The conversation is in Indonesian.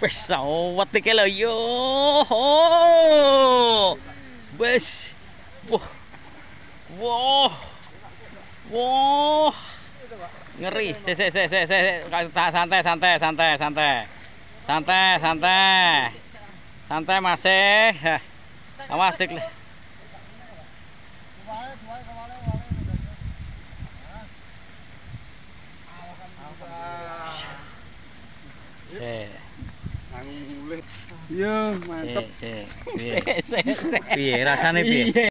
Wes sawet iki lho yo. Oh. Wes. Wah. Wah. Wah. Ngeri. Santai. Santai masih. Awas cek. Iya, mantep. Piye rasane piye?